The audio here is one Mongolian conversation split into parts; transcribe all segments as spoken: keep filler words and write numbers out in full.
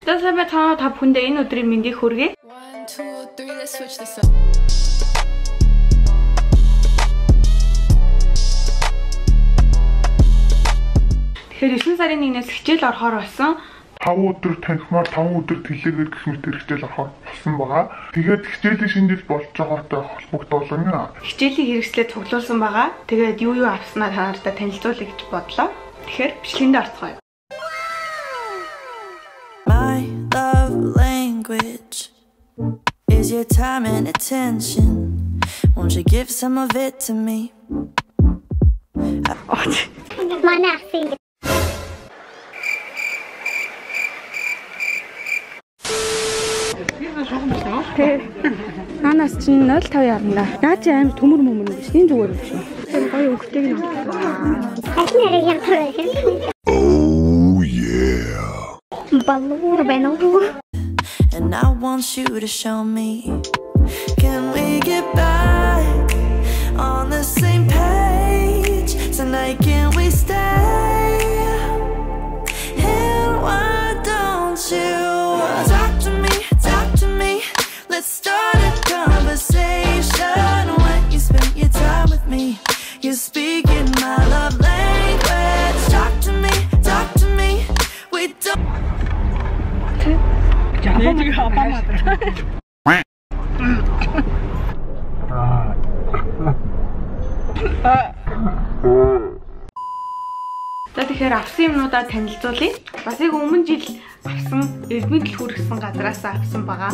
За сайн байна та бүхэндээ энэ өдрийн мэндийг хүргэе. one two three let's switch this up. Тэгэхээр девять сарын нэгнээс хичээл орохоор болсон. five өдөр танхимаар five өдөр тэлээгээр гэх мэт хичээл орохоор болсон байгаа. Тэгээд хичээлийн шинжил болж байгаатай холбогдуулна. Хичээлийн хэрэгслээ цуглуулсан байгаа. Тэгээд юу юу авснаа та нартай танилцуулъя гэж бодлоо. Тэгэхээр бичлэгэнд орцгоё. My love language is your time and attention. Won't you give some of it to me? Манай ахын Нанаас чинь нөл five ярна. Наа чи аим төмөр мөмөр биш. Энэ зүгээр биш. Тэр гоё өнгөтэйг нь. ахын яриг ямтар. Oh yeah. Балуур байна уу? And I want you to show me. Can we get back on the same page tonight? Can we stay? And why don't you talk to me, talk to me? Let's start a conversation. When you spend your time with me, you're speaking my love language. Talk to me, talk to me. We don't. Нэг хапамаа. За тэгэхээр авсан юмнуудаа танилцуулъя. Бас яг өмнө жил авсан эрдмийн дэлгүүр гэсэн газраас авсан байгаа.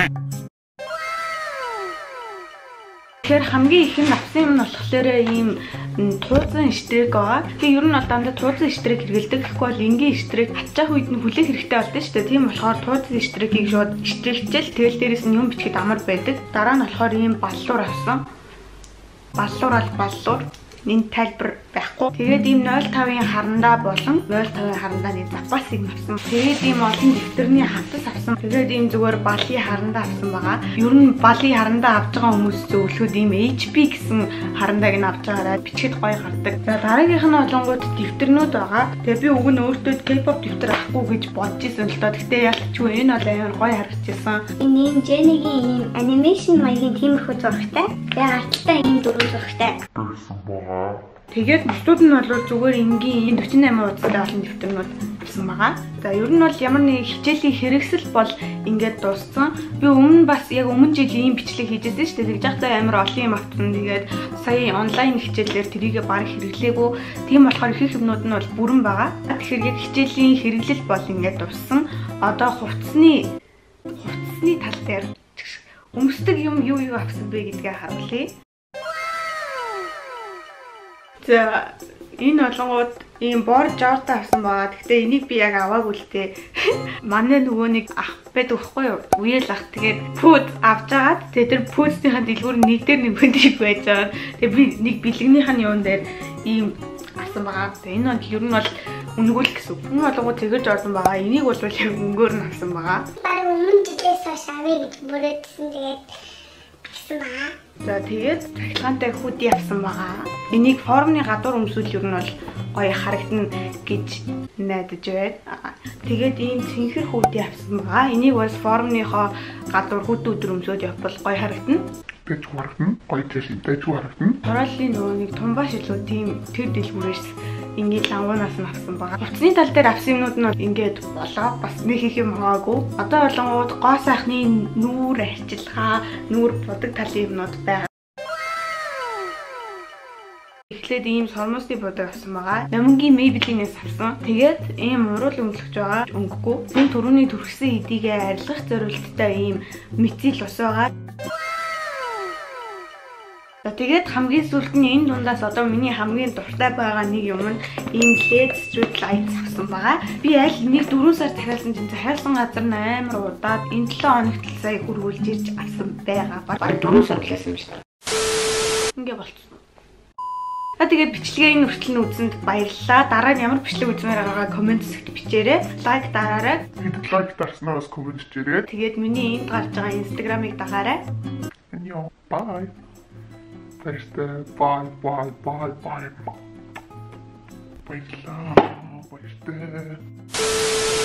Тэгэхээр хамгийн ихэнд авсан юм нь болохоор ийм тууцан штрек байгаа. Тэгээ ер нь бол дандаа тууцан штрек хэрэгэлдэг. Тэгэхгүй бол энгийн штрек атчих үед нь хүлээх хэрэгтэй болдог шүү дээ. Тийм болохоор тууцан штрекийг шууд штрекчэл тэгэл дээрээс нь юм бичгээд амар байдаг. Дараа нь болохоор ийм баллуур авсан. Баллуур бол баллуур. Нин тайлбар байхгүй. Тэгээд ийм нөл five-ын харандаа болон нөл five-ын харандааны запасыг авсан. Тэгээд ийм олон дэвтэрний хавтас авсан. Тэгээд ийм зүгээр балын харандаа авсан байгаа. Ер нь балын харандаа авч байгаа хүмүүс зөвлөхөд ийм H P гэсэн харандааг нь авч байгаараа бичгэд гоё гардаг. За дараагийнх нь олонгууд дэвтэрнүүд байгаа. Тэгээд би уг нь өөртөө K-pop дэвтэр авахгүй гэж бодож ирсэн л доо. Гэхдээ ялчгүй энэ бол аяар гоё харагдчихсан. Энэ юм Jenny-гийн ийм анимашн маягийн тиймэрхүү зурагтай. Тэгээд арттай ийм дөрөв зурагтай. Тэгээд бусдууд нь бол зүгээр энгийн forty-eight удаатай олон дэвтэрнүүд авсан байгаа. За ер нь бол ямар нэг хичээлийн хэрэгсэл бол ингээд дууссан. Би өмнө бас яг өмнө жил ийм бичлэг хийжсэн шүү дээ. Тэгж яхаа амар олон юм авсан. Тэгээд сая онлайн хичээлээр тэрийгэ баг хэрэглээгүй. Тийм болохоор их юмнууд нь бол бүрэн байгаа. Тэгэхээр яг хичээлийн хэрэглэл бол ингээд дууссан. Одоо хувцсны хувцсны тал дээр өмсдөг юм юу юу авсан бэ гэдгээ харуулъя. За энэ олонгууд ийм бор жорта авсан байгаа. Гэхдээ энийг би яг аваагүй л дээ. Манай нөгөө нэг ах байдаг байхгүй юу? Үеэл ах тэгээд пүүд авч агаад тэгээд тэр пүүдсийн дэлгүүр нэг дээр нэг бүндийг байж байгаа. Тэгээд би нэг бэлгнийх нь юун дээр ийм авсан байгаа. Тэгээд энэ бол ер нь бол үнгүүл гэсэн. Энэ олонгууд тэгэж орсон байгаа. Энийг бол яг өнгөөр нь авсан байгаа. Бараг өмнө жилээс хойш авъя гэж бүрээдсэн тэгээд авсан байгаа. За тэгээд цахилгаантай хүүдий авсан байгаа. Энийг формны гадуур өмсүүл ер нь бол гоё харагдана гэж найдаж байна. Тэгээд ийм цэнхэр хүүдий авсан байгаа. Энийг бас формныхоо гадуур хүүд өдөр өмсөөд явбал гоё харагдана. Тэж харагдана. Гоё тэж тэж харагдана. Хорооллын нөгөө нэг тумбаа шилүү тийм тэр дэлгүүрээс ингээд лавнаас нь авсан байгаа. Хувцсны тал дээр авсан юмнууд нь ингээд болоо бас нэг их юм хаагүй. Одоо болонгууд гоо сайхны нүүр арчилгаа, нүүр будаг талын юмнууд байгаа. Эхлээд ийм сормосны будаг авсан байгаа. Намынгийн Maybelline-ээс авсан. Тэгээд ийм уруул өнгөлөж байгаа. Өнгөгүй. Энэ түрүүний төрхсөн эдийгээ арилгах зорилттой ийм метил ус байгаа. За тэгээд хамгийн сүүлд нь энэ дундаас одоо миний хамгийн дуртай байгаа нэг юм нь ийм L E D street lights авсан байгаа. Би аль нэг four сар захиалсан чинь захиалсан газар нь амар удаад энэ seven хоногт сая хургуулж ирж авсан байгаа. Бараг four сар хэлсэн юм шүү дээ. Ингээ болчихсон. А тэгээд бичлэгээ энэ хүртэл нь үзсэнд баярлалаа. Дараа нь ямар бичлэг үзмээр байгаагаа комент хэсэгт бичээрэй. Лайк дараарай. Тэгээд лайк дарснаа бас комент хийрэй. Тэгээд миний энд гарч байгаа Instagram-ыг дагаарай. Аньяо, bye. Баярлалаа. Bye bye bye bye. Баярлалаа. Баярлалаа.